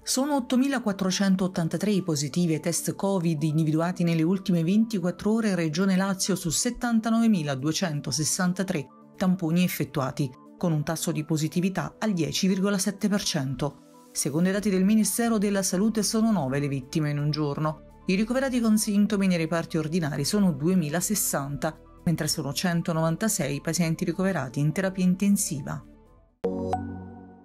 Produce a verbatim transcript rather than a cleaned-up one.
Sono ottomilaquattrocentottantatré i positivi ai test Covid individuati nelle ultime ventiquattro ore in Regione Lazio su settantanovemiladuecentosessantatré tamponi effettuati, con un tasso di positività al dieci virgola sette per cento. Secondo i dati del Ministero della Salute sono nove le vittime in un giorno. I ricoverati con sintomi nei reparti ordinari sono duemilasessanta, mentre sono centonovantasei i pazienti ricoverati in terapia intensiva.